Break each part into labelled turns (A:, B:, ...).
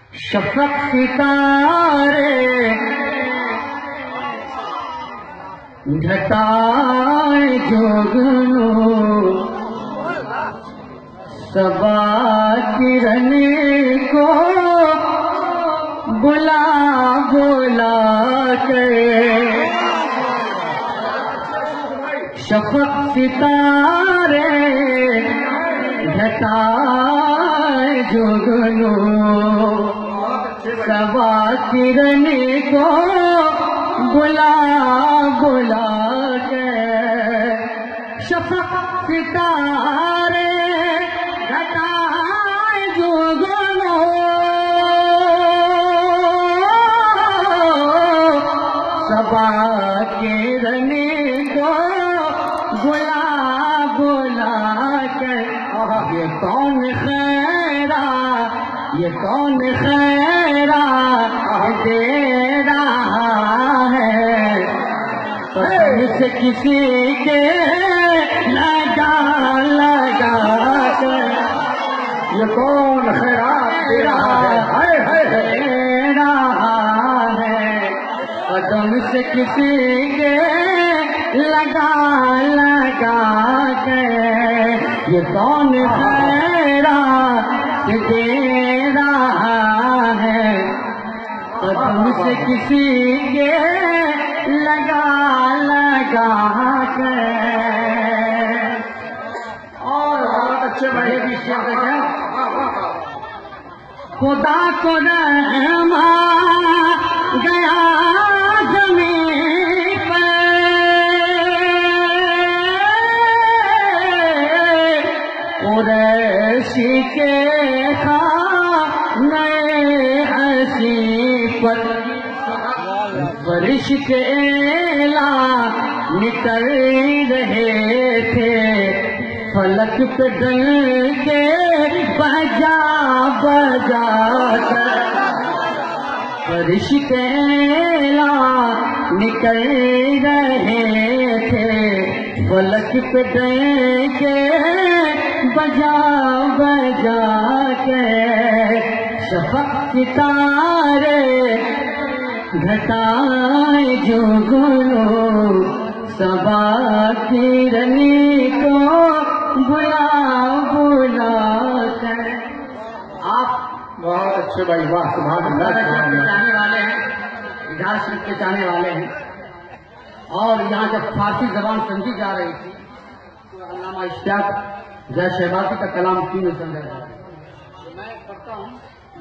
A: شفق ستارے گھٹائے جوگنو صبا کرن کو بلا بلا کر شفق ستارے گھٹائے جوگنو صبا کرن کو بلا بلا کے شفق ستارے گھٹائے جوگنو صبا کرن کو بلا بلا کے یہ کون خیرہ یہ کون خیرہ دے رہا ہے سے کسی کے لگا لگا کر یہ کون خیرات دے رہا ہے قدم سے کسی کے لگا لگا کر یہ کون خیرات دے رہا ہے قدم سے کسی کے لگا لگا کر اور بہت اچھے بڑے بھی شعر ہیں خدا کو رحم گیا زمین پر قریشی کے خانے حسی پر فرش کے اعلان نکل رہے تھے فلک پہ ڈل کے بجا بجا کر فرش کے اعلان نکل رہے تھے فلک پہ ڈل کے بجا بجا کے شفق ستارے گھٹائے جوگنو صبا کرنی کو بلا بلا کر آپ
B: بہت اچھے بھائی، واہ سبحان اللہ سبحان اللہ۔
A: چاہنے والے ہیں اظہار شریف کے چاہنے والے ہیں اور یہاں جب فارسی زبان سمجھی جا رہی تھی تو علامہ اشتیاق جے شہبازی کا کلام کیوں نہیں سمجھا جا رہا ہے میں پڑھتا ہوں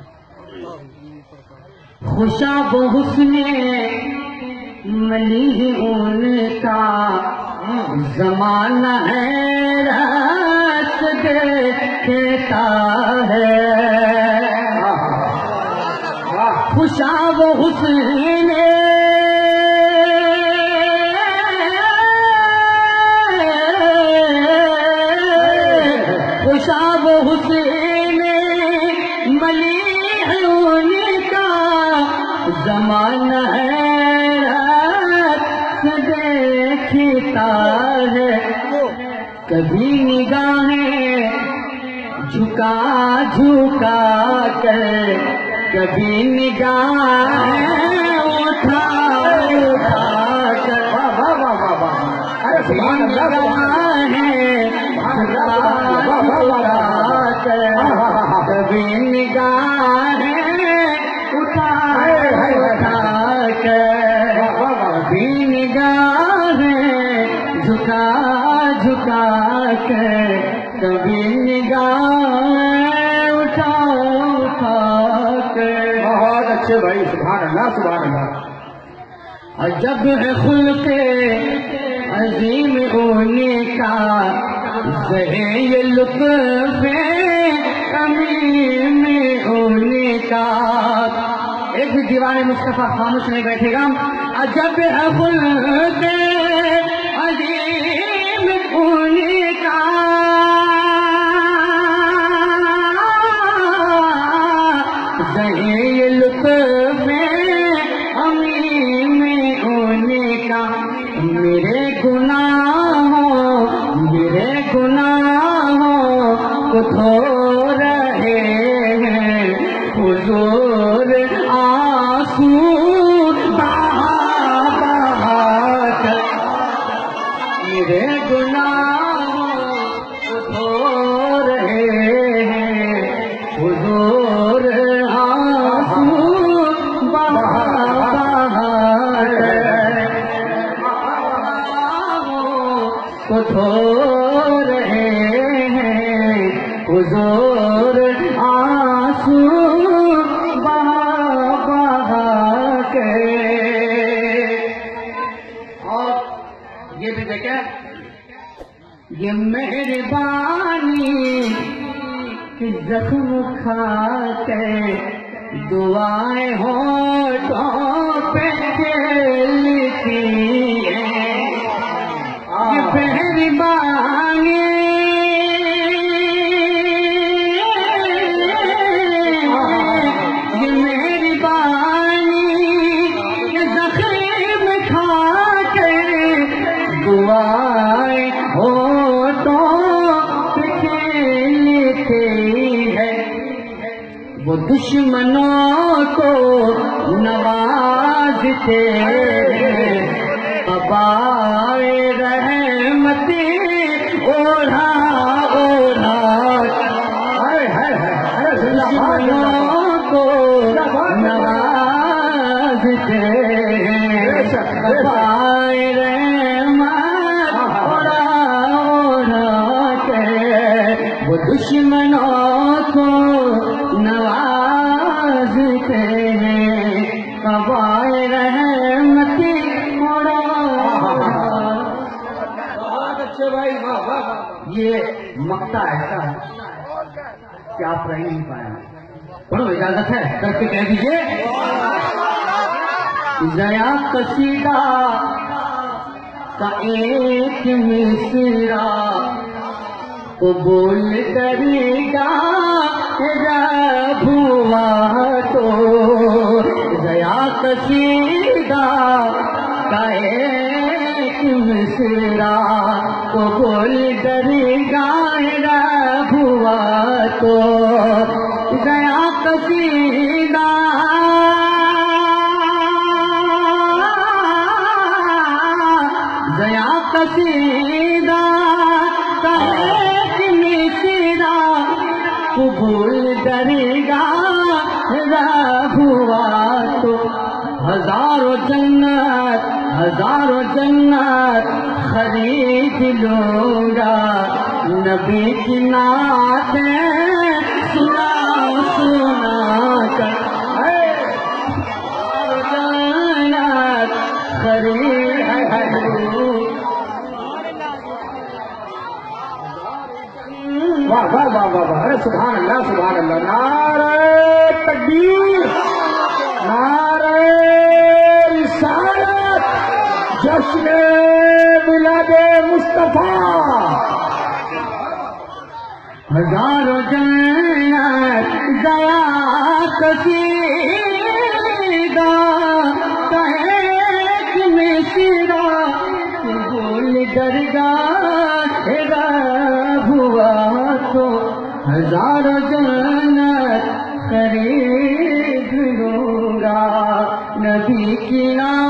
A: خوشاب و حسن ملیح ان کا زمانہ ہے رات دیکھتا ہے خوشاب و حسن خوشاب و حسن ملیح ان کا زمانہ ہے رات دیکھتا ہے کبھی نگاہیں جھکا جھکا کر کبھی نگاہیں اٹھا اٹھا کر کبھی نگاہیں جھکا جھکا کر کبھی نگاہیں اٹھا اٹھا کر کبھی نگاہیں جھکا جھکا کر کبھی نگاہیں اٹھا اٹھا کر
B: بہت اچھے بھائی، سبحان اللہ سبحان اللہ۔
A: عجب ہے خلق عظیم ہونے کا زہے یہ لطف امین ہونے کا ایک بھی دیوان مصطفیٰ خاموش نہیں بیٹھے گا عجب ہے خلق عظیم ہونے کا زہے یہ لطف امین ہونے کا میرے گناہوں کو دھو رہے ہیں حضور حضور آنسو بہا کو دھو رہے ہیں، حضور آنسو بہا کے۔ اور یہ بھی دیکھیں، یہ مہربانی زخم کھا کے دعائیں ہونٹوں پہ کھیلتی ہیں، یہ مہربانی یہ مہربانی یہ زخم کھا کے دعائیں ہونٹوں پہ کھیلتی ہے، وہ دشمنوں کو نوازتے ہیں، ابائے رحمتی اوڑھا اوڑھا، دشمنوں کو نوازتے ہیں، ابائے رحمت اوڑھا اوڑھا کے، وہ دشمنوں کو نوازتے ہیں، ابائے رحمتی اوڑھا۔
B: بہت اچھے بھائی، واہ واہ واہ۔
A: یہ مقطع ایسا ہے کہ آپ رہ نہیں پائیں۔ پڑھو، اجازت ہے کر کے کہہ دیجیے، ذرا قصیدہ کا ایک مصرع قبول کرے گا رب ہوا تو، ذرا قصیدہ کا ایک مصرع قبول کرے گا رب ہوا تو، ذرا قصیدہ ذرا قصیدہ کا ایک مصرع قبول کرے گا رب ہوا تو، ہزاروں جنت خرید لوں گا، نبی کی نعتیں سنا سنا کر، ہزاروں جنت خرید لوں۔
B: واہ واہ واہ واہ واہ، ارے سبحان اللہ سبحان اللہ، نعرہ تکبیر، نعرہ رسالت، جشن میلاد مصطفیٰ۔
A: ہزاروں جنت گیا قصیدہ کا ایک مصرع قبول درگاہ رب ہوا تو، ہزاروں جنت خرید لوں گا، نبی کی